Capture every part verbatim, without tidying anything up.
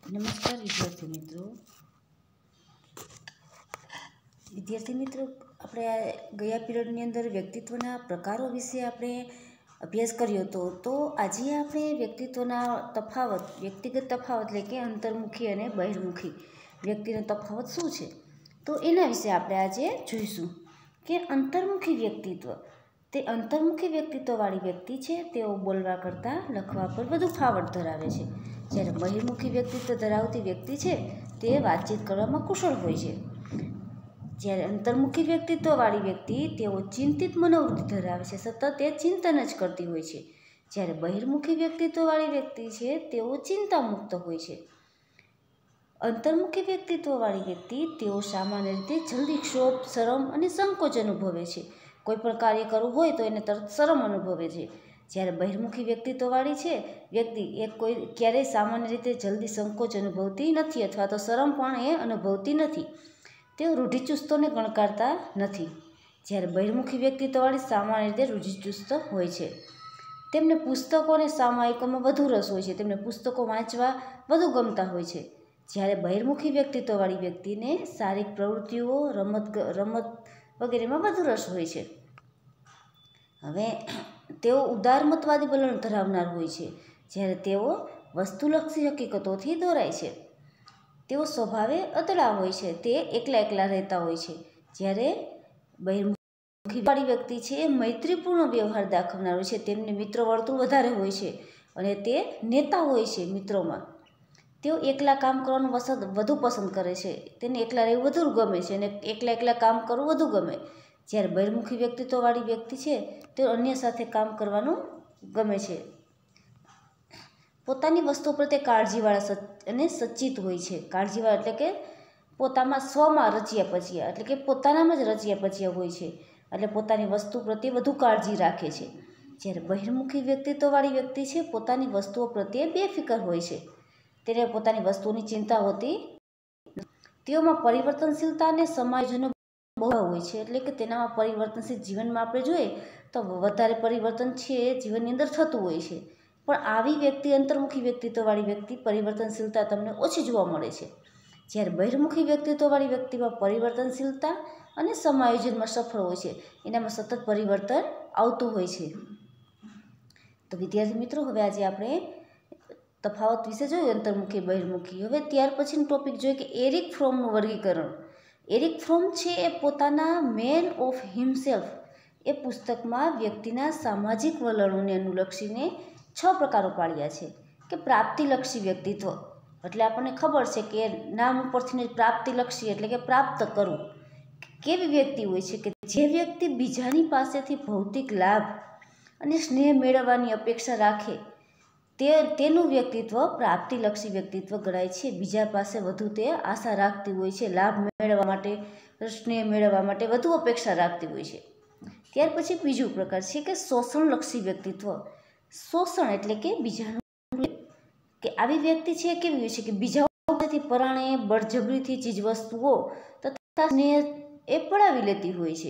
નમસ્કાર વિદ્યાર્થી મિત્રો વિદ્યાર્થી મિત્રો આપણે આ ગયા પીરિયડની અંદર વ્યક્તિત્વના પ્રકારો વિશે આપણે અભ્યાસ કર્યો હતો. તો આજે આપણે વ્યક્તિત્વના તફાવત વ્યક્તિગત તફાવત એટલે કે અંતર્મુખી અને બહિર્મુખી વ્યક્તિનો તફાવત શું છે તો એના વિશે આપણે આજે જોઈશું કે અંતર્મુખી વ્યક્તિત્વ તે અંતર્મુખી વ્યક્તિત્વવાળી વ્યક્તિ છે. તેઓ બોલવા કરતાં લખવા પર વધુ ફાવટ ધરાવે છે, જ્યારે બહિર્મુખી વ્યક્તિત્વ ધરાવતી વ્યક્તિ છે તે વાતચીત કરવામાં કુશળ હોય છે. જ્યારે અંતર્મુખી વ્યક્તિત્વવાળી વ્યક્તિ તેઓ ચિંતિત મનોવૃત્તિ ધરાવે છે, સતત તે ચિંતન જ કરતી હોય છે. જ્યારે બહિર્મુખી વ્યક્તિત્વવાળી વ્યક્તિ છે તેઓ ચિંતામુક્ત હોય છે. અંતર્મુખી વ્યક્તિત્વવાળી વ્યક્તિ તેઓ સામાન્ય રીતે જલ્દી ક્ષોભ, શરમ અને સંકોચ અનુભવે છે. કોઈ પણ કાર્ય કરવું હોય તો એને તરત શરમ અનુભવે છે. જ્યારે બહિર્મુખી વ્યક્તિત્વવાળી છે વ્યક્તિ એ કોઈ ક્યારેય સામાન્ય રીતે જલ્દી સંકોચ અનુભવતી નથી અથવા તો શરમ પણ એ અનુભવતી નથી. તેઓ રૂઢિચુસ્તોને ગણકારતા નથી. જ્યારે બહિર્મુખી વ્યક્તિત્વવાળી સામાન્ય રીતે રૂઢિચુસ્ત હોય છે. તેમને પુસ્તકો અને સામયિકોમાં વધુ રસ હોય છે. તેમને પુસ્તકો વાંચવા વધુ ગમતા હોય છે. જ્યારે બહિર્મુખી વ્યક્તિત્વવાળી વ્યક્તિને શારીરિક પ્રવૃત્તિઓ, રમત રમત વગેરેમાં વધુ રસ હોય છે. હવે તેઓ ઉદારમતવાદી વલણ ધરાવનાર હોય છે. જ્યારે તેઓ વસ્તુલક્ષી હકીકતોથી દોરાય છે. તેઓ સ્વભાવે અતડા હોય છે. તે એકલા એકલા રહેતા હોય છે. જ્યારે બહિર્મુખીવાળી વ્યક્તિ છે એ મૈત્રીપૂર્ણ વ્યવહાર દાખવનાર હોય છે. તેમની મિત્ર વર્તુળ વધારે હોય છે અને તે નેતા હોય છે મિત્રોમાં. તેઓ એકલા કામ કરવાનું વસત વધુ પસંદ કરે છે. તેને એકલા રહેવું વધુ ગમે છે અને એકલા એકલા કામ કરવું વધુ ગમે. જ્યારે બહિર્મુખી વ્યક્તિત્વવાળી વ્યક્તિ છે તે અન્ય સાથે કામ કરવાનું ગમે છે. પોતાની વસ્તુઓ પ્રત્યે કાળજીવાળા અને સચિત હોય છે. કાળજીવાળા એટલે કે પોતામાં સ્વમાં રચ્યા પચ્યા એટલે કે પોતાનામાં જ રચ્યા પચ્યા હોય છે. એટલે પોતાની વસ્તુ પ્રત્યે વધુ કાળજી રાખે છે. જ્યારે બહિર્મુખી વ્યક્તિત્વવાળી વ્યક્તિ છે પોતાની વસ્તુઓ પ્રત્યે બેફિકર હોય છે. તેને પોતાની વસ્તુઓની ચિંતા હોતી. તેઓમાં પરિવર્તનશીલતા અને સમાયોજનો બહુ હોય છે. એટલે કે તેનામાં પરિવર્તનશીલ જીવનમાં આપણે જોઈએ તો વધારે પરિવર્તન છે એ જીવનની અંદર થતું હોય છે. પણ આવી વ્યક્તિ અંતર્મુખી વ્યક્તિત્વવાળી વ્યક્તિ પરિવર્તનશીલતા તમને ઓછી જોવા મળે છે. જ્યારે બહિર્મુખી વ્યક્તિત્વવાળી વ્યક્તિમાં પરિવર્તનશીલતા અને સમાયોજનમાં સફળ હોય છે. એનામાં સતત પરિવર્તન આવતું હોય છે. તો વિદ્યાર્થી મિત્રો હવે આજે આપણે તફાવત વિશે જોયું અંતર્મુખી બહિર્મુખી. હવે ત્યાર પછીનો ટોપિક જોઈએ કે એરિક ફ્રોમનું વર્ગીકરણ. એરિક ફ્રોમ છે એ પોતાના મેન ઓફ હિમસેલ્ફ એ પુસ્તકમાં વ્યક્તિના સામાજિક વલણોને અનુલક્ષીને છ પ્રકારો પાડ્યા છે. કે પ્રાપ્તિલક્ષી વ્યક્તિત્વ એટલે આપણને ખબર છે કે નામ ઉપરથી પ્રાપ્તિલક્ષી એટલે કે પ્રાપ્ત કરવું. કેવી વ્યક્તિ હોય છે કે જે વ્યક્તિ બીજાની પાસેથી ભૌતિક લાભ અને સ્નેહ મેળવવાની અપેક્ષા રાખે તે તેનું વ્યક્તિત્વ પ્રાપ્તિલક્ષી વ્યક્તિત્વ ગણાય છે. બીજા પાસે વધુ તે આશા રાખતી હોય છે, લાભ મેળવવા માટે, સ્નેહ મેળવવા માટે વધુ અપેક્ષા રાખતી હોય છે. ત્યાર પછી બીજું પ્રકાર છે કે શોષણલક્ષી વ્યક્તિત્વ. શોષણ એટલે કે બીજાનું કે આવી વ્યક્તિ છે કેવી હોય છે કે બીજા પાસેથી પરાણે બળજબરીથી ચીજવસ્તુઓ તથા સ્નેહ એ પડાવી લેતી હોય છે.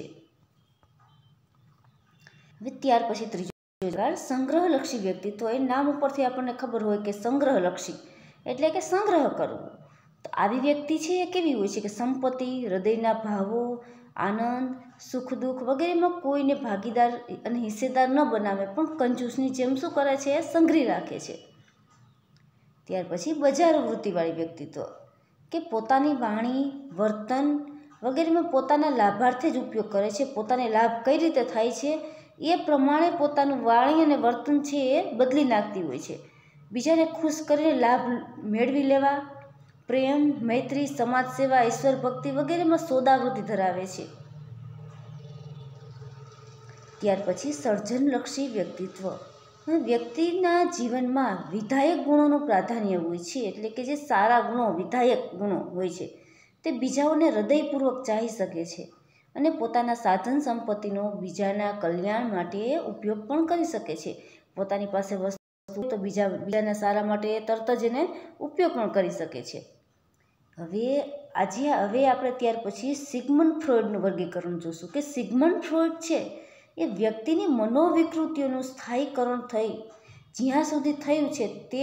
હવે ત્યાર પછી ત્રીજો પ્રકાર સંગ્રહલક્ષી વ્યક્તિત્વ. એ નામ ઉપરથી આપણને ખબર હોય કે સંગ્રહલક્ષી એટલે કે સંગ્રહ કરવો. તો આવી વ્યક્તિ છે એ કેવી હોય છે કે સંપત્તિ, હૃદયના ભાવો, આનંદ, સુખ દુઃખ વગેરેમાં કોઈને ભાગીદાર અને હિસ્સેદાર ન બનાવે પણ કંજૂસની જેમ શું કરે છે એ સંગ્રહી રાખે છે. ત્યાર પછી બજાર વૃત્તિવાળી વ્યક્તિત્વ કે પોતાની વાણી, વર્તન વગેરેમાં પોતાના લાભાર્થે જ ઉપયોગ કરે છે. પોતાને લાભ કઈ રીતે થાય છે એ પ્રમાણે પોતાનું વાણી અને વર્તન છે એ બદલી નાખતી હોય છે. બીજાને ખુશ કરીને લાભ મેળવી લેવા, પ્રેમ, મૈત્રી, સમાજ સેવા, ઈશ્વર ભક્તિ વગેરેમાં સોદાવૃત્તિ ધરાવે છે. ત્યાર પછી સર્જનલક્ષી વ્યક્તિત્વ. વ્યક્તિના જીવનમાં વિધાયક ગુણોનું પ્રાધાન્ય હોય છે. એટલે કે જે સારા ગુણો વિધાયક ગુણો હોય છે તે બીજાઓને હૃદયપૂર્વક ચાહી શકે છે અને પોતાના સાધન સંપત્તિનો બીજાના કલ્યાણ માટે ઉપયોગ પણ કરી શકે છે. પોતાની પાસે વસ્તુ તો બીજા બીજાના સારા માટે તરત જ એને ઉપયોગ પણ કરી શકે છે. હવે આજે હવે આપણે ત્યાર પછી સિગમન્ડ ફ્રોઈડનું વર્ગીકરણ જોશું કે સિગમન્ડ ફ્રોઈડ છે એ વ્યક્તિની મનોવિકૃતિઓનું સ્થાયીકરણ થઈ જ્યાં સુધી થયું છે તે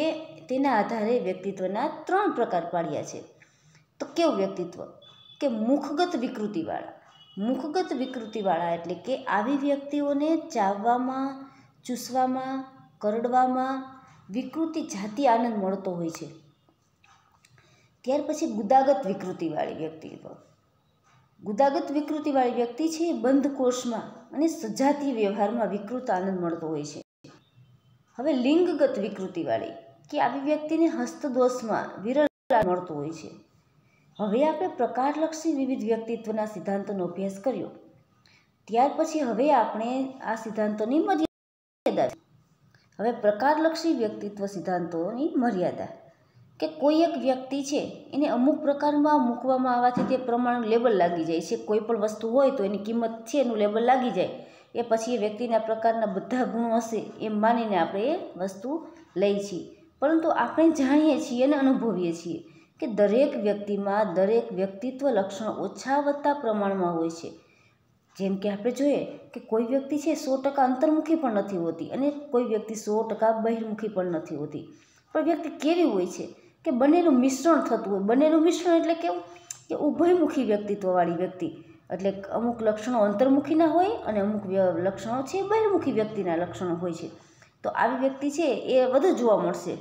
તેના આધારે વ્યક્તિત્વના ત્રણ પ્રકાર પાડ્યા છે. તો કેવું વ્યક્તિત્વ કે મુખગત વિકૃતિવાળા. મુખગત વિકૃતિવાળા એટલે કે આવી વ્યક્તિઓને ચાવવામાં, ચૂસવામાં, કરડવામાં વિકૃતિ જાતિ આનંદ મળતો હોય છે. ત્યાર પછી ગુદાગત વિકૃતિવાળી વ્યક્તિત્વ. ગુદાગત વિકૃતિવાળી વ્યક્તિ છે એ બંધ કોષમાં અને સજાતીય વ્યવહારમાં વિકૃત આનંદ મળતો હોય છે. હવે લિંગગત વિકૃતિવાળી કે આવી વ્યક્તિને હસ્તદોષમાં વિરલ મળતો હોય છે. હવે આપણે પ્રકારલક્ષી વિવિધ વ્યક્તિત્વના સિદ્ધાંતોનો અભ્યાસ કર્યો. ત્યાર પછી હવે આપણે આ સિદ્ધાંતોની મર્યાદા. હવે પ્રકારલક્ષી વ્યક્તિત્વ સિદ્ધાંતોની મર્યાદા કે કોઈ એક વ્યક્તિ છે એને અમુક પ્રકારમાં મૂકવામાં આવવાથી તે પ્રમાણે લેબલ લાગી જાય છે. કોઈ પણ વસ્તુ હોય તો એની કિંમત છે એનું લેબલ લાગી જાય, એ પછી એ વ્યક્તિના પ્રકારના બધા ગુણો હશે એમ માનીને આપણે એ વસ્તુ લઈએ છીએ. પરંતુ આપણે જાણીએ છીએ અને અનુભવીએ છીએ કે દરેક વ્યક્તિમાં દરેક વ્યક્તિત્વ લક્ષણો ઓછા વત્તા પ્રમાણમાં હોય છે. જેમ કે આપણે જોઈએ કે કોઈ વ્યક્તિ છે સો ટકા અંતર્મુખી પણ નથી હોતી અને કોઈ વ્યક્તિ સો ટકા બહિર્મુખી પણ નથી હોતી. પણ વ્યક્તિ કેવી હોય છે કે બંનેનું મિશ્રણ થતું હોય. બંનેનું મિશ્રણ એટલે કેવું કે ઉભયમુખી વ્યક્તિત્વવાળી વ્યક્તિ, એટલે અમુક લક્ષણો અંતર્મુખીના હોય અને અમુક લક્ષણો છે બહિર્મુખી વ્યક્તિના લક્ષણો હોય છે. તો આવી વ્યક્તિ છે એ વધુ જોવા મળશે.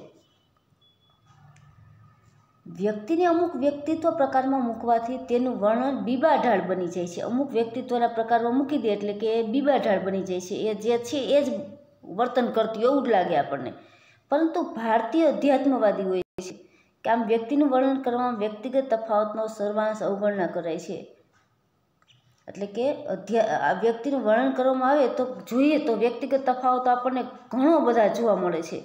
વ્યક્તિને અમુક વ્યક્તિત્વ પ્રકારમાં મૂકવાથી તેનું વર્ણન બીબાઢાળ બની જાય છે. અમુક વ્યક્તિત્વના પ્રકારમાં મૂકી દે એટલે કે બીબાઢાળ બની જાય છે. એ જે છે એ જ વર્તન કરતી એવું જ લાગે આપણને. પરંતુ ભારતીય અધ્યાત્મવાદી હોય છે કે આમ વ્યક્તિનું વર્ણન કરવામાં વ્યક્તિગત તફાવતનો સર્વાંશ અવગણના કરાય છે. એટલે કે અધ્યા આ વ્યક્તિનું વર્ણન કરવામાં આવે તો જોઈએ તો વ્યક્તિગત તફાવતો આપણને ઘણો બધા જોવા મળે છે.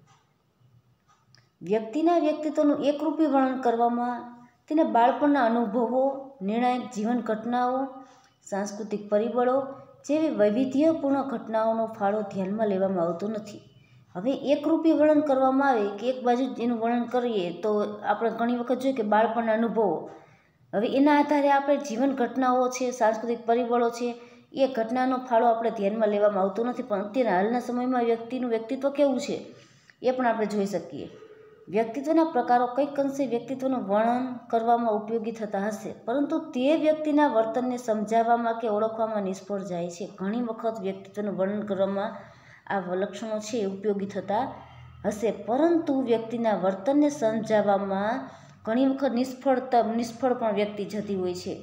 વ્યક્તિના વ્યક્તિત્વનું એકરૂપી વર્ણન કરવામાં તેના બાળપણના અનુભવો, નિર્ણાયક જીવન ઘટનાઓ, સાંસ્કૃતિક પરિબળો જેવી વૈવિધ્યપૂર્ણ ઘટનાઓનો ફાળો ધ્યાનમાં લેવામાં આવતો નથી. હવે એકરૂપી વર્ણન કરવામાં આવે કે એક બાજુ એનું વર્ણન કરીએ તો આપણે ઘણી વખત જોઈએ કે બાળપણના અનુભવો, હવે એના આધારે આપણે જીવન ઘટનાઓ છે, સાંસ્કૃતિક પરિબળો છે, એ ઘટનાનો ફાળો આપણે ધ્યાનમાં લેવામાં આવતો નથી. પણ અત્યારે હાલના સમયમાં વ્યક્તિનું વ્યક્તિત્વ કેવું છે એ પણ આપણે જોઈ શકીએ. વ્યક્તિત્વના પ્રકારો કંઈક અંશે વ્યક્તિત્વનું વર્ણન કરવામાં ઉપયોગી થતા હશે, પરંતુ તે વ્યક્તિના વર્તનને સમજાવવામાં કે ઓળખવામાં નિષ્ફળ જાય છે. ઘણી વખત વ્યક્તિત્વનું વર્ણન કરવામાં આ લક્ષણો છે એ ઉપયોગી થતા હશે, પરંતુ વ્યક્તિના વર્તનને સમજાવવામાં ઘણી વખત નિષ્ફળતા નિષ્ફળ પણ વ્યક્તિ જતી હોય છે.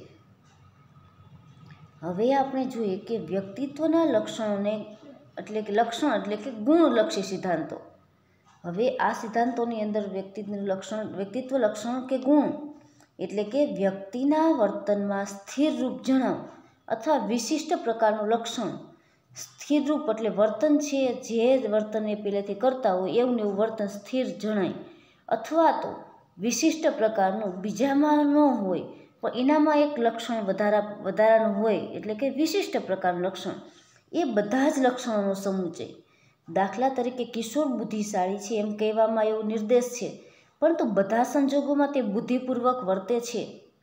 હવે આપણે જોઈએ કે વ્યક્તિત્વના લક્ષણોને એટલે કે લક્ષણ એટલે કે ગુણલક્ષી સિદ્ધાંતો. હવે આ સિદ્ધાંતોની અંદર વ્યક્તિત્વનું લક્ષણ વ્યક્તિત્વ લક્ષણ કે ગુણ એટલે કે વ્યક્તિના વર્તનમાં સ્થિર રૂપ જણાવ અથવા વિશિષ્ટ પ્રકારનું લક્ષણ. સ્થિર રૂપ એટલે વર્તન છે જે વર્તન એ પહેલેથી કરતા હોય એવું ને એવું વર્તન સ્થિર જણાય, અથવા તો વિશિષ્ટ પ્રકારનું બીજામાં ન હોય પણ એનામાં એક લક્ષણ વધારા વધારાનું હોય એટલે કે વિશિષ્ટ પ્રકારનું લક્ષણ. એ બધા જ લક્ષણોનો સમુચય. દાખલા તરીકે કિશોર બુદ્ધિશાળી છે એમ કહેવામાં એવો નિર્દેશ છે, પરંતુ બધા સંજોગોમાં તે બુદ્ધિપૂર્વક વર્તે છે.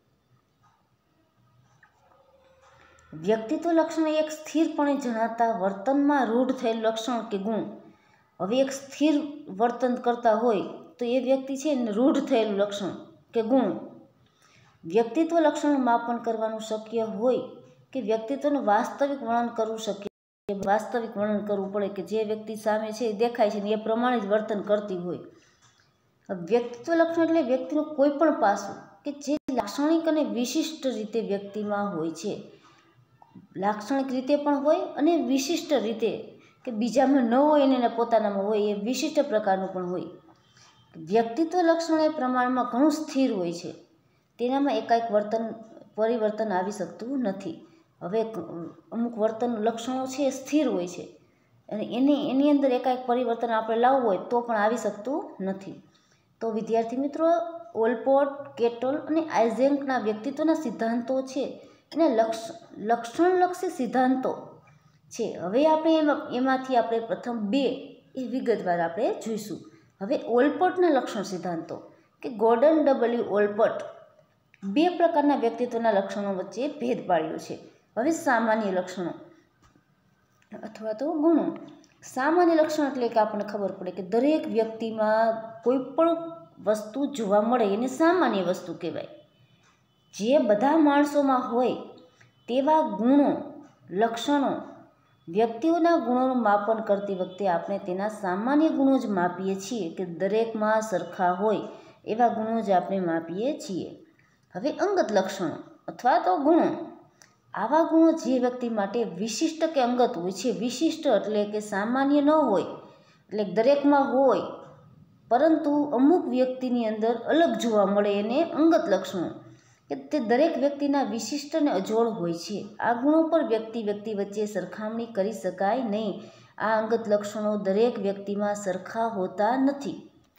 વ્યક્તિત્વ લક્ષણ એક સ્થિરપણે જણાતા વર્તનમાં રૂઢ થયેલ લક્ષણ કે ગુણ. હવે એક સ્થિર વર્તન કરતા હોય તો એ વ્યક્તિ છે ને રૂઢ થયેલું લક્ષણ કે ગુણ. વ્યક્તિત્વ લક્ષણનું માપન કરવાનું શક્ય હોય કે વ્યક્તિત્વનું વાસ્તવિક વર્ણન કરવું શક્ય વાસ્તવિક વર્ણન કરવું પડે કે જે વ્યક્તિ સામે છે એ દેખાય છે ને એ પ્રમાણે જ વર્તન કરતી હોય. વ્યક્તિત્વ લક્ષણ એટલે વ્યક્તિનું કોઈ પણ પાસું કે જે લાક્ષણિક અને વિશિષ્ટ રીતે વ્યક્તિમાં હોય છે. લાક્ષણિક રીતે પણ હોય અને વિશિષ્ટ રીતે કે બીજામાં ન હોય અને પોતાનામાં હોય એ વિશિષ્ટ પ્રકારનું પણ હોય. વ્યક્તિત્વ લક્ષણ એ પ્રમાણમાં ઘણું સ્થિર હોય છે, તેનામાં એકાએક વર્તન પરિવર્તન આવી શકતું નથી. હવે અમુક વર્તન લક્ષણો છે એ સ્થિર હોય છે અને એની એની અંદર એકાએક પરિવર્તન આપણે લાવવું હોય તો પણ આવી શકતું નથી. તો વિદ્યાર્થી મિત્રો, ઓલપોર્ટ, કેટલ અને આઇઝેકના વ્યક્તિત્વના સિદ્ધાંતો છે એને લક્ષ લક્ષણલક્ષી સિદ્ધાંતો છે. હવે આપણે એમાં એમાંથી આપણે પ્રથમ બે એ વિગતવાર આપણે જોઈશું. હવે ઓલપોર્ટના લક્ષણ સિદ્ધાંતો કે ગોર્ડન ડબલ્યુ ઓલપોર્ટ બે પ્રકારના વ્યક્તિત્વના લક્ષણો વચ્ચે ભેદ પાડ્યો છે. હવે સામાન્ય લક્ષણો અથવા તો ગુણો. સામાન્ય લક્ષણ એટલે કે આપણને ખબર પડે કે દરેક વ્યક્તિમાં કોઈ પણ વસ્તુ જોવા મળે એને સામાન્ય વસ્તુ કહેવાય. જે બધા માણસોમાં હોય તેવા ગુણો, લક્ષણો, વ્યક્તિઓના ગુણોનું માપન કરતી વખતે આપણે તેના સામાન્ય ગુણો જ માપીએ છીએ કે દરેકમાં સરખા હોય એવા ગુણો જ આપણે માપીએ છીએ. હવે અંગત લક્ષણો અથવા તો ગુણો, આવા ગુણો જે વ્યક્તિ માટે વિશિષ્ટ કે અંગત હોય છે. વિશિષ્ટ એટલે કે સામાન્ય ન હોય, એટલે દરેકમાં હોય પરંતુ અમુક વ્યક્તિની અંદર અલગ જોવા મળે એને અંગત લક્ષણો, કે તે દરેક વ્યક્તિના વિશિષ્ટ અને અજોડ હોય છે. આ ગુણો પર વ્યક્તિ વ્યક્તિ વચ્ચે સરખામણી કરી શકાય નહીં. આ અંગત લક્ષણો દરેક વ્યક્તિમાં સરખા હોતા નથી.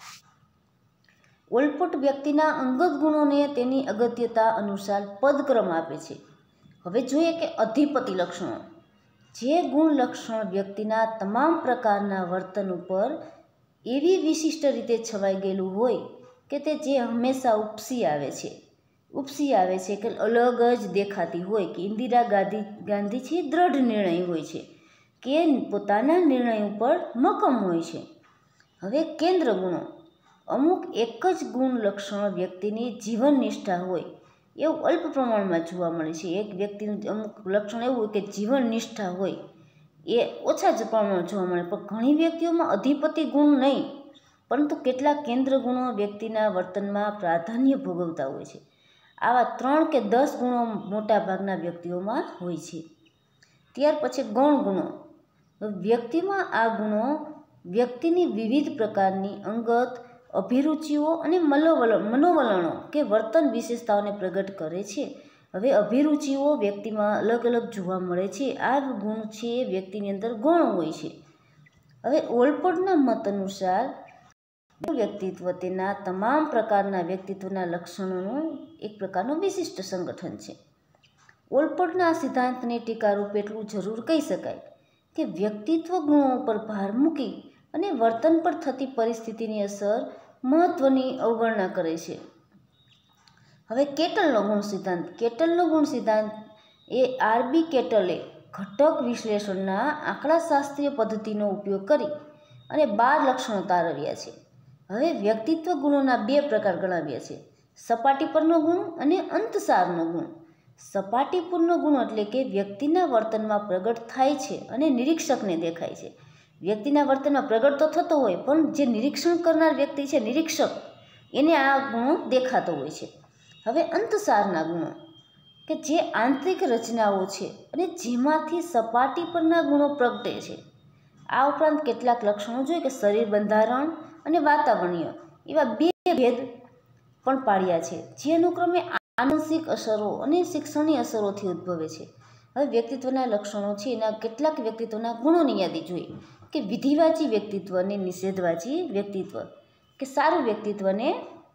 ઓલપટ વ્યક્તિના અંગત ગુણોને તેની અગત્યતા અનુસાર પદક્રમ આપે છે. હવે જોઈએ કે અધિપતિ લક્ષણો. જે ગુણ લક્ષણ વ્યક્તિના તમામ પ્રકારના વર્તન ઉપર એવી વિશિષ્ટ રીતે છવાઈ ગયેલું હોય કે તે જે હંમેશા ઉપસી આવે છે ઉપસી આવે છે કે અલગ જ દેખાતી હોય કે ઇન્દિરા ગાંધી ગાંધી છે દ્રઢ નિર્ણય હોય છે કે પોતાના નિર્ણય ઉપર મક્કમ હોય છે. હવે કેન્દ્ર ગુણો. અમુક એક જ ગુણ લક્ષણ વ્યક્તિની જીવન નિષ્ઠા હોય એવું અલ્પ પ્રમાણમાં જોવા મળે છે. એક વ્યક્તિનું અમુક લક્ષણ એવું હોય કે જીવન નિષ્ઠા હોય એ ઓછા જ પ્રમાણમાં જોવા મળે, પણ ઘણી વ્યક્તિઓમાં અધિપતિ ગુણ નહીં પરંતુ કેટલાક કેન્દ્ર ગુણો વ્યક્તિના વર્તનમાં પ્રાધાન્ય ભોગવતા હોય છે. આવા ત્રણ કે દસ ગુણો મોટાભાગના વ્યક્તિઓમાં હોય છે. ત્યાર પછી ગૌણ ગુણો. વ્યક્તિમાં આ ગુણો વ્યક્તિની વિવિધ પ્રકારની અંગત અભિરુચિઓ અને મનોવલણ મનોવલણો કે વર્તન વિશેષતાઓને પ્રગટ કરે છે. હવે અભિરુચિઓ વ્યક્તિમાં અલગ અલગ જોવા મળે છે. આ ગુણ છે એ વ્યક્તિની અંદર ગૌણ હોય છે. હવે ઓલપડના મત અનુસાર વ્યક્તિત્વ તેના તમામ પ્રકારના વ્યક્તિત્વના લક્ષણોનું એક પ્રકારનું વિશિષ્ટ સંગઠન છે. ઓલપડના સિદ્ધાંતને ટીકારૂપ એટલું જરૂર કહી શકાય કે વ્યક્તિત્વ ગુણો પર ભાર મૂકી અને વર્તન પર થતી પરિસ્થિતિની અસર મહત્વની અવગણના કરે છે. હવે કેટલનો ગુણ સિદ્ધાંત. કેટલનો ગુણ સિદ્ધાંત એ આરબી કેટલે ઘટક વિશ્લેષણના આંકડાશાસ્ત્રીય પદ્ધતિનો ઉપયોગ કરી અને બાર લક્ષણો તારવ્યા છે. હવે વ્યક્તિત્વ ગુણોના બે પ્રકાર ગણાવ્યા છે, સપાટી પરનો ગુણ અને અંતસારનો ગુણ. સપાટી પરનો ગુણ એટલે કે વ્યક્તિના વર્તનમાં પ્રગટ થાય છે અને નિરીક્ષકને દેખાય છે. વ્યક્તિના વર્તનમાં પ્રગટ તો થતો હોય પણ જે નિરીક્ષણ કરનાર વ્યક્તિ છે, નિરીક્ષક, એને આ ગુણો દેખાતો હોય છે. હવે અંતસારના ગુણો કે જે આંતરિક રચનાઓ છે અને જેમાંથી સપાટી પરના ગુણો પ્રગટે છે. આ ઉપરાંત કેટલાક લક્ષણો જોઈએ કે શરીર બંધારણ અને વાતાવરણીય એવા બે ભેદ પણ પાડ્યા છે જે અનુક્રમે આનુવંશિક અસરો અને શિક્ષણની અસરોથી ઉદ્ભવે છે. હવે વ્યક્તિત્વના લક્ષણો છે એના કેટલાક વ્યક્તિત્વના ગુણોની યાદી જોઈએ કે વિધિવાચી વ્યક્તિત્વ અને નિષેધવાચી વ્યક્તિત્વ, કે સારું વ્યક્તિત્વને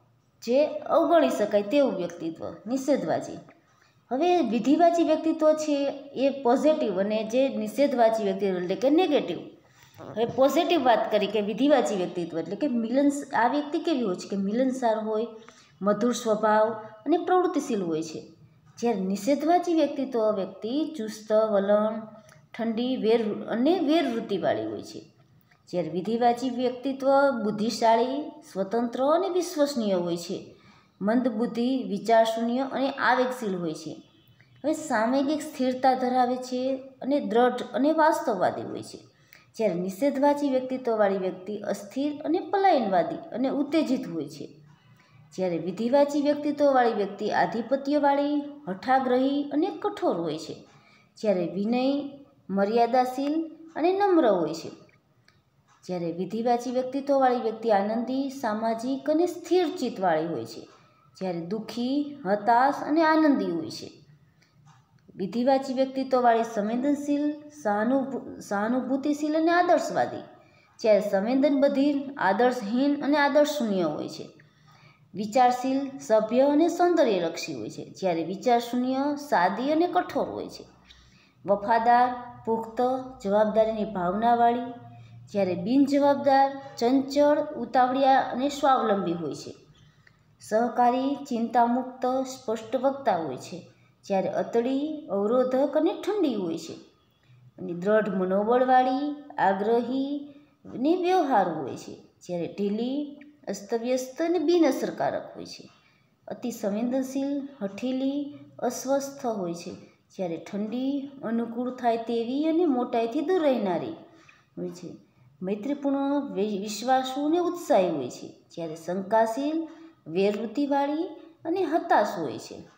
જે અવગણી શકાય તેવું વ્યક્તિત્વ નિષેધવાચી. હવે વિધિવાચી વ્યક્તિત્વ છે એ પોઝિટિવ અને જે નિષેધવાચી વ્યક્તિત્વ એટલે કે નેગેટિવ. હવે પોઝિટિવ વાત કરી કે વિધિવાચી વ્યક્તિત્વ એટલે કે મિલન આ વ્યક્તિ કેવી હોય છે કે મિલનસાર હોય, મધુર સ્વભાવ અને પ્રવૃત્તિશીલ હોય છે. જ્યારે નિષેધવાચી વ્યક્તિત્વ વ્યક્તિ ચુસ્ત વલણ, ઠંડી વેર અને વેરવૃત્તિવાળી હોય છે. જ્યારે વિધિવાચી વ્યક્તિત્વ બુદ્ધિશાળી, સ્વતંત્ર અને વિશ્વસનીય હોય છે, મંદબુદ્ધિ, વિચારશૂન્ય અને આવેગશીલ હોય છે. હવે સાંવેગિક સ્થિરતા ધરાવે છે અને દ્રઢ અને વાસ્તવવાદી હોય છે. જ્યારે નિષેધવાચી વ્યક્તિત્વવાળી વ્યક્તિ અસ્થિર અને પલાયનવાદી અને ઉત્તેજિત હોય છે. જ્યારે વિધિવાચી વ્યક્તિત્વવાળી વ્યક્તિ આધિપત્યવાળી, હઠાગ્રહી અને કઠોર હોય છે. જ્યારે વિનય, મર્યાદાશીલ અને નમ્ર હોય છે. જ્યારે વિધિવાચી વ્યક્તિત્વવાળી વ્યક્તિ આનંદી, સામાજિક અને સ્થિર ચિત્તવાળી હોય છે. જ્યારે દુઃખી, હતાશ અને આનંદી હોય છે. વિધિવાચી વ્યક્તિત્વવાળી સંવેદનશીલ, સહાનુભૂ સહાનુભૂતિશીલ અને આદર્શવાદી. જ્યારે સંવેદનબધિર, આદર્શહીન અને આદર્શશૂન્ય હોય છે. વિચારશીલ, સભ્ય અને સૌંદર્યલક્ષી હોય છે. જ્યારે વિચારશૂન્ય, સાદી અને કઠોર હોય છે. વફાદાર, પુખ્ત, જવાબદારીની ભાવનાવાળી. જ્યારે બિનજવાબદાર, ચંચળ, ઉતાવળિયા અને સ્વાવલંબી હોય છે. સહકારી, ચિંતામુક્ત, સ્પષ્ટ વક્તા હોય છે. જ્યારે અતડી, અવરોધક અને ઠંડી હોય છે. અને દ્રઢ મનોબળવાળી, આગ્રહી અને વ્યવહારુ હોય છે. જ્યારે ઢીલી, અસ્તવ્યસ્ત અને બિનઅસરકારક હોય છે. અતિ સંવેદનશીલ, હઠીલી, અસ્વસ્થ હોય છે. જ્યારે ઠંડી, અનુકૂળ થાય તેવી અને મોટાઈથી દૂર રહેનારી હોય છે. મૈત્રીપૂર્ણ, વિશ્વાસુ અને ઉત્સાહી હોય છે. જ્યારે શંકાશીલ, વેરવૃત્તિવાળી અને હતાશ હોય છે.